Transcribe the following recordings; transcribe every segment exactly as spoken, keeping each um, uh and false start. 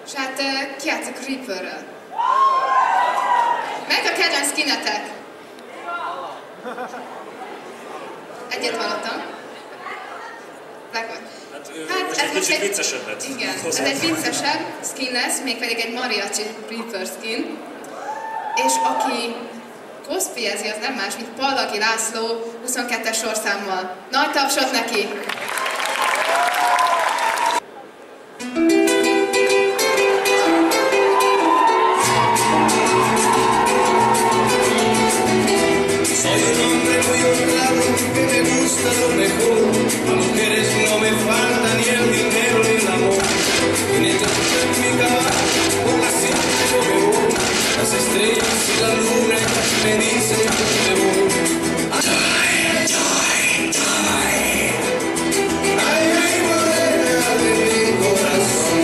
És hát ki játszik Reaperről? Melyik a kedvenc skinetek? Egyet hallottam. Megvan. Hát, hát most ez egy most kicsit egy viccesebbet. igen, ez egy viccesebb skin lesz, mégpedig egy mariachi Reaper skin. És aki cosplayezi, az nem más, mint Pallagi László huszonkettes sorszámmal. Nagy tapsot neki! Soy un hombre muy honrado que me gusta lo mejor. A mujeres no me falta ni el dinero ni el amor. Vine yo en mi caballo, por la sierra yo me voy. Las estrellas y la luna me dicen que me voy. Die, die, die. Ay, ay, morena de mi corazón.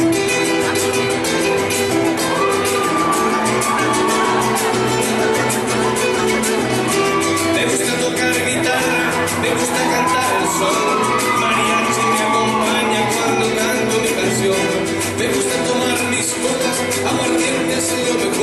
Me gusta tocar guitarra, me gusta cantar el sol. Mariachi me acompaña cuando canto mi canción. Me gusta tomar mis copas, aguardientes es lo mejor.